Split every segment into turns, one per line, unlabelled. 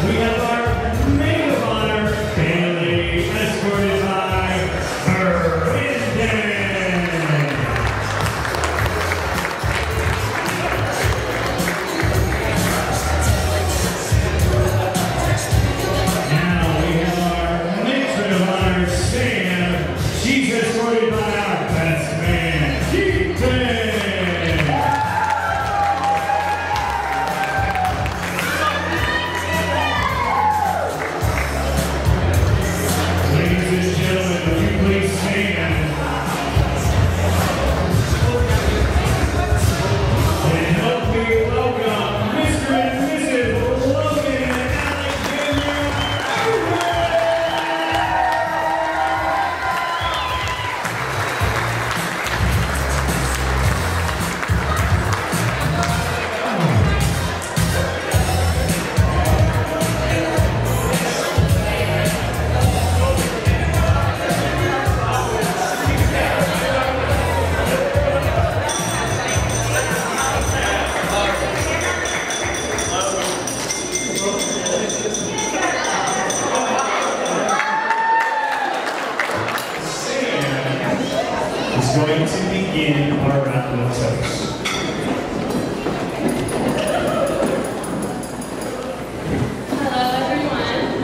We have our maid of honor family escorted by Brendan. Now we have our matron of honor Sam. She's escorted by our best man, Ethan. Going to begin our round of toast.
Hello, everyone.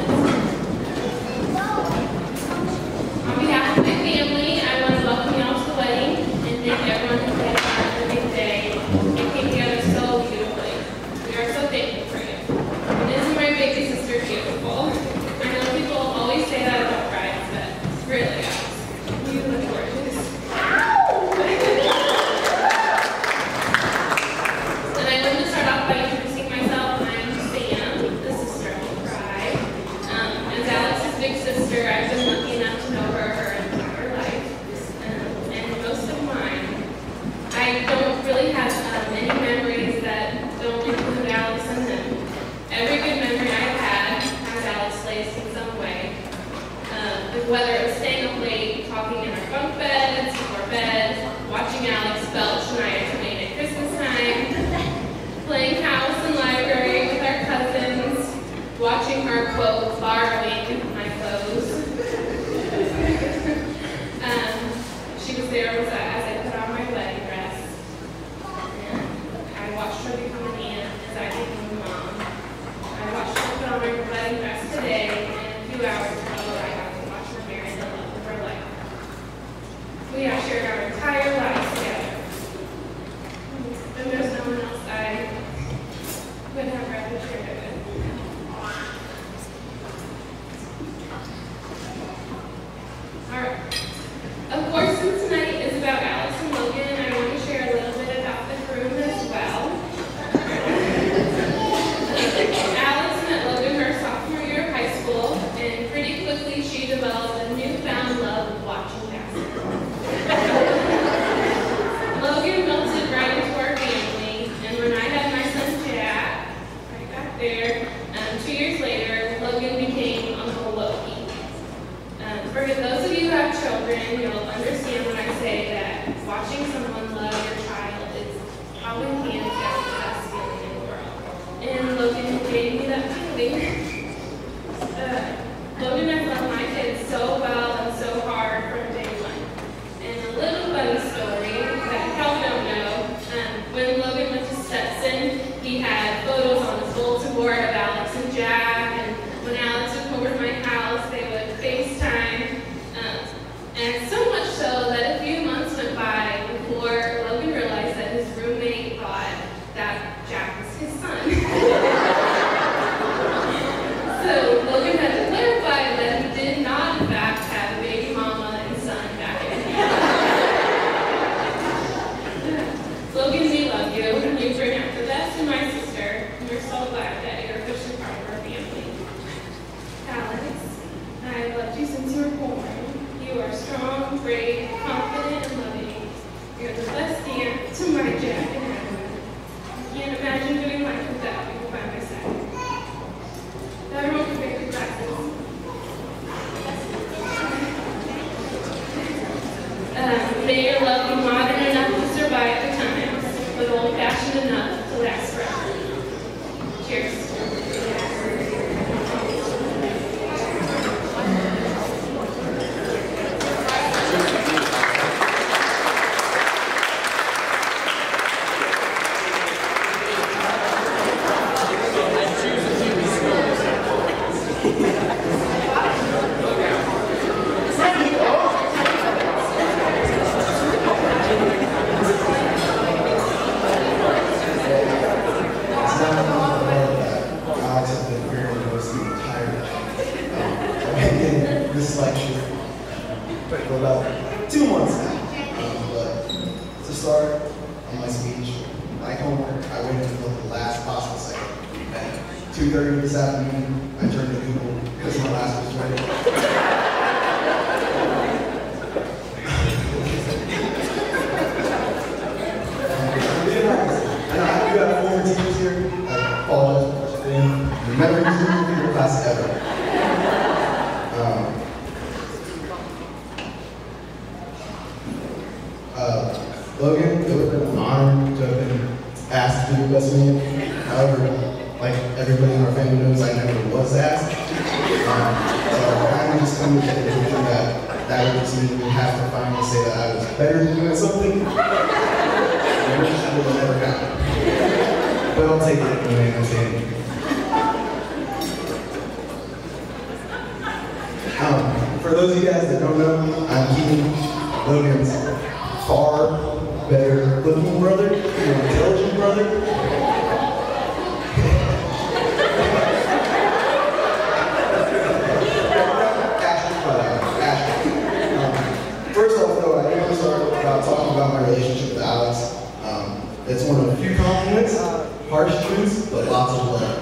On behalf of my family, I want to welcome you all to the wedding and thank everyone who played a part in the big day. It came together so beautifully. We are so thankful for you. And isn't my baby sister beautiful? I know people always say that about brides, but really, guys, you look gorgeous. And I wanted to start off by introducing myself. I'm Sam, the sister of the bride. As Alex's big sister, I've been lucky enough to know her entire life, and most of mine. I don't really have any memories that don't include Alex in them. Every good memory I've had has Alex laced in some way. Whether it was staying up late, talking in our bunk beds, before bed, watching Alex belch Shania Twain at Christmas time, playing house and library with our cousins, watching her, quote, borrowing my clothes. She was there as I put on my wedding dress. And I watched her become an aunt as I became a mom. I watched her put on her wedding dress today, and a few hours ago I got to watch her marry the love of her life. We have shared our entire lives together. And there's no one else I would have rather shared it with. Alright. Of course, since tonight is about Alex and Logan, I want to share a little bit about the groom as well. Alex met Logan her sophomore year of high school, and pretty quickly she developed a newfound love of watching basketball. Logan melted right into our family, and when I had my son Jack, right back there, 2 years later, Logan became Uncle Loki. For those of you who have children, you'll understand when I say that watching someone love your child is probably hands down the best feeling in the world. And Logan gave me that feeling. Logan has loved my kids so well and so hard from day one. And a little funny story that y'all don't know, when Logan went to Stetson, he had photos on his bulletin board of Alex and Jack, and when Alex would come over to my house, they would FaceTime. And so much so that a few months went by before Logan realized that his roommate thought that Jack was his son.
this lecture for about 2 months now. But to start on my speech, like homework, I waited until the last possible second. At 2:30 this afternoon, I turned to Google because my last was ready. Never used to move in your class ever. Logan, it would have been an honor to have been asked to be your best man. However, like everybody in our family knows, I never was asked. So I kind of just come to the conclusion that would just mean we have to finally say that I was better than you at something. I wish that would have never happened. But I'll take it anyway, I'm saying. For those of you guys that don't know, I'm Keaton, Logan's far better looking brother, more intelligent brother. First off though, I want to start about talking about my relationship with Alex. It's one of a few compliments, harsh truths, but lots of love.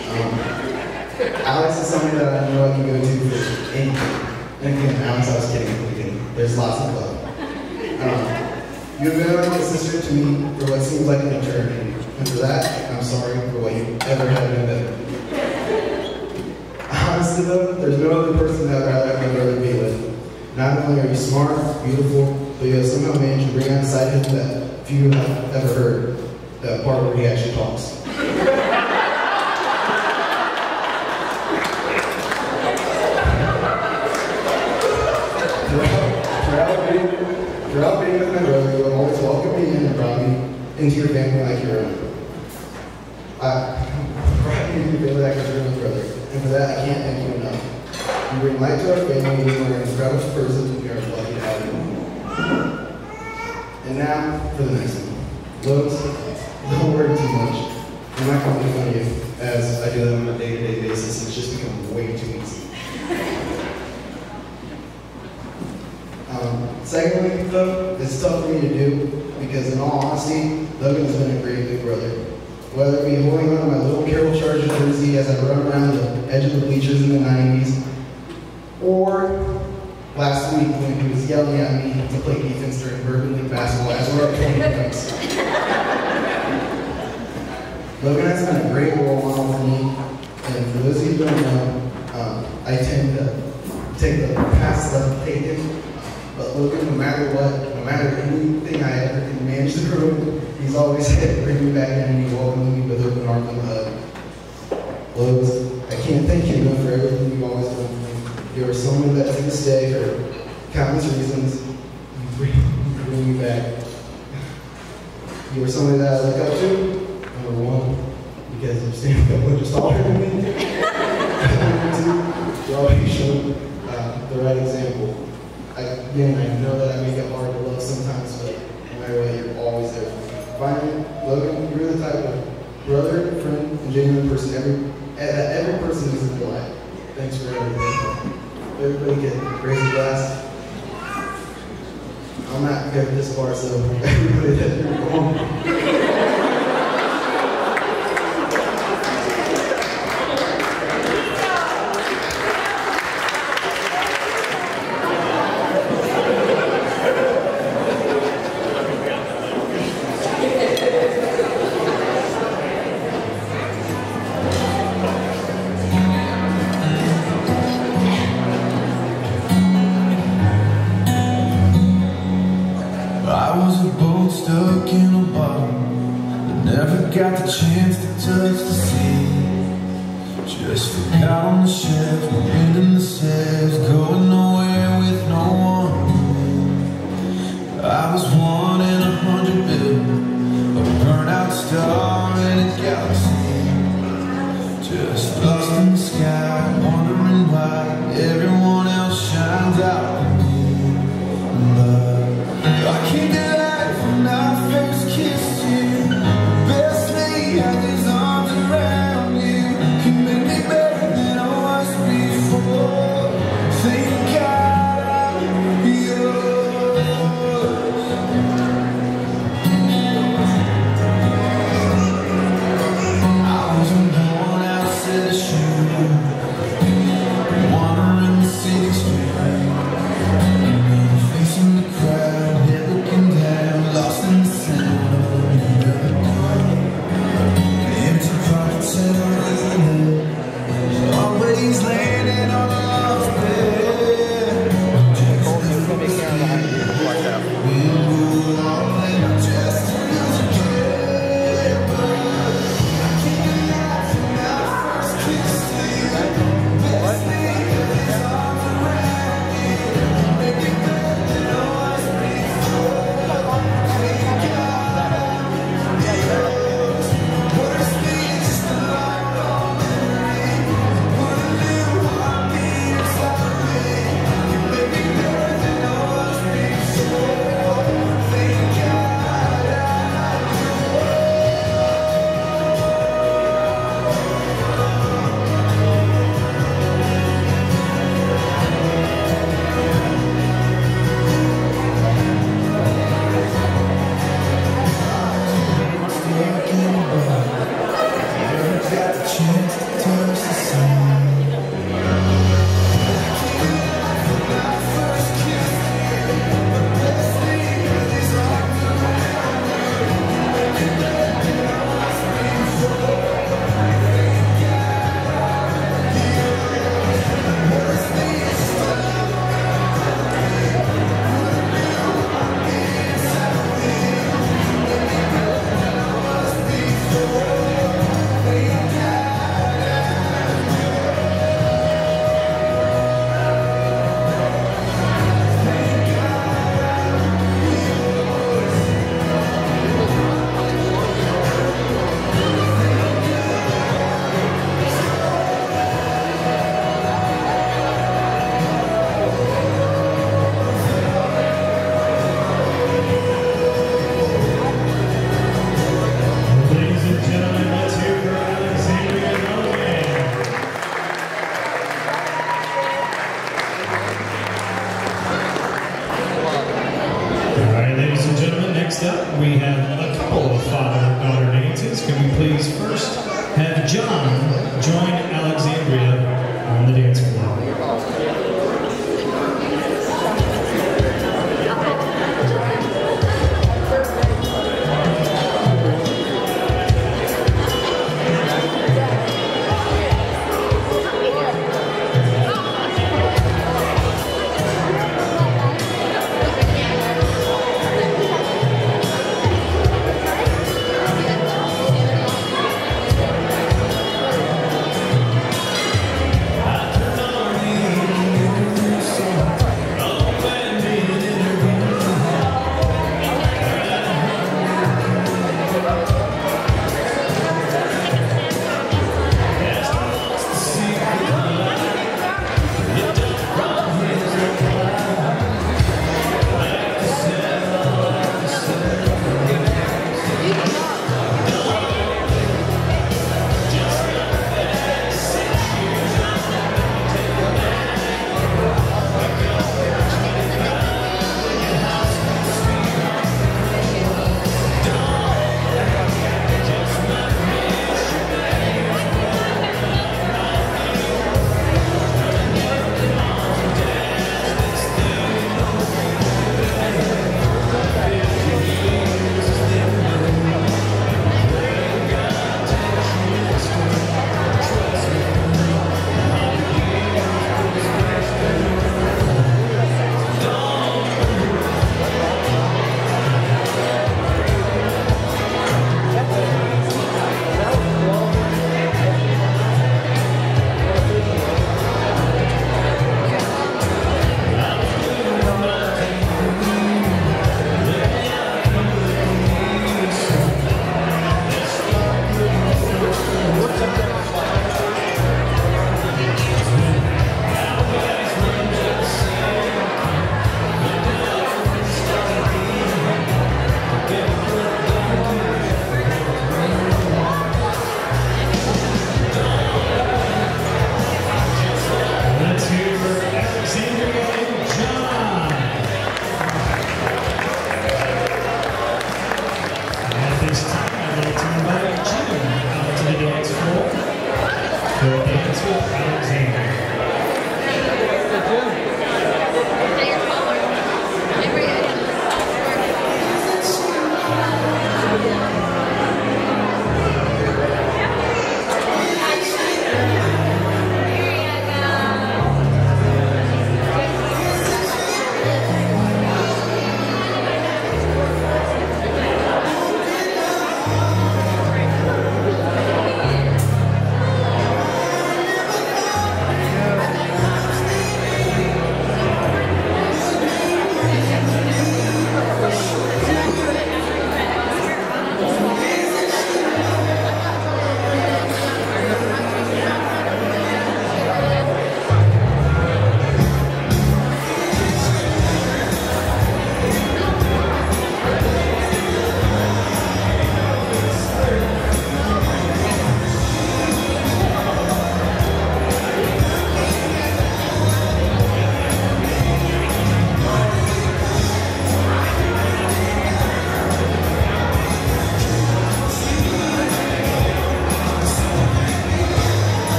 Alex is somebody that I know I can go to for anything. And again, Alex, I was kidding. There's lots of love. You've been like a sister to me for what seems like an eternity. And for that, I'm sorry for what you ever had been done. Honestly though, there's no other person that I'd rather be with. Not only are you smart, beautiful, but you have somehow managed to bring out inside him that few have ever heard. That part where he actually talks. Throughout being with my brother, you have always welcomed me in and brought me into your family like your own. Brought me into your family like your own brother, and for that I can't thank you enough. You bring light to our family, you are an incredible person, and we are lucky to have you. And now for the next one. Lowe's, don't worry too much. I'm not going to make fun of you, as I do that on a day-to-day basis. It's just become way too easy. Secondly, though, it's tough for me to do because, in all honesty, Logan has been a great big brother. Whether it be holding on to my little Carroll Charger jersey as I run around the edge of the bleachers in the 90s, or last week when he was yelling at me to play defense during Bourbon League basketball as we're up 20 points. Logan has been a great role model for me, and for those of you who don't know, I tend to take the paths that I've taken. But Logan, no matter what, no matter anything I ever can manage to do, he's always had to bring me back in and he welcomed me with open arms and a hug. Logan, I can't thank you enough for everything you've always done for me. You are someone that to this day, for countless reasons, you bring me back. You are somebody that I look up to, number one, because you're standing up just taller than me. Number two, you always showed the right example. Again, I know that I make it hard to love sometimes, but no matter what, you're always there for me. Finally, Logan, you're the type of brother, friend, and genuine person every person is in your life. Thanks for everything. Everybody can raise a glass. I'm not good at this part, so everybody that you're going.
Got the chance to touch the sea. Just forgot on the shelf, no wind in the sails, going nowhere with no one. I was 1 in 100 billion, a burnout star in a galaxy. Just lost in the sky, wondering why everyone else shines out. But I can't deny when I first kissed you. Had his arms around you. He made me better than I was before. Saying wandering the city street, facing the crowd, head looking down, lost in the sound of another gun. Empty pockets and a reeling, always landing on a lost bed.
Next up, we have